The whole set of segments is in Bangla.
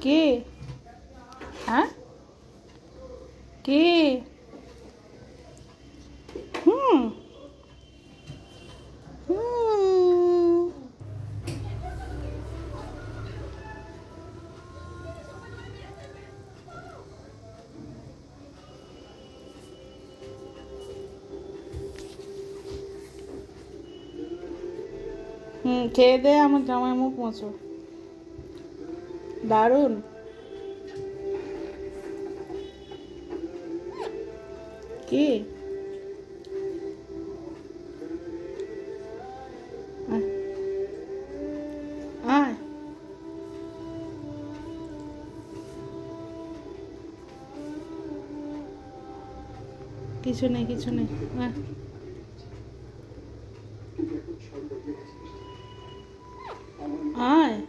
কে? হ্যাঁ, কে? হুম হুম খেয়ে দে, আমার জামাই মুখ মোছো। দারুণ। কি? আয়, আয়। কিছু নেই, কিছু নেই। আয়। আয়।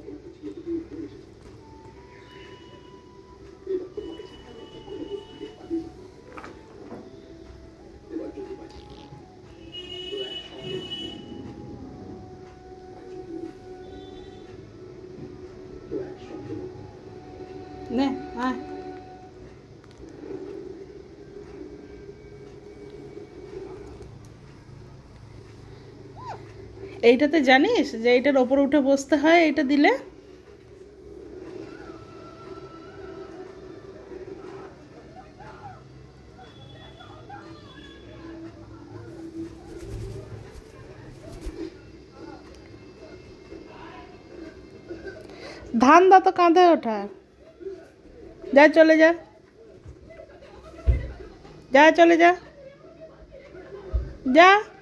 নে, আয়। এইটাতে জানিস যে এইটার ওপর উঠে বসতে হয়, এইটা দিলে। ধান্দা তো কাঁধে ওঠা। যা, চলে যা, যা, চলে যা, যা।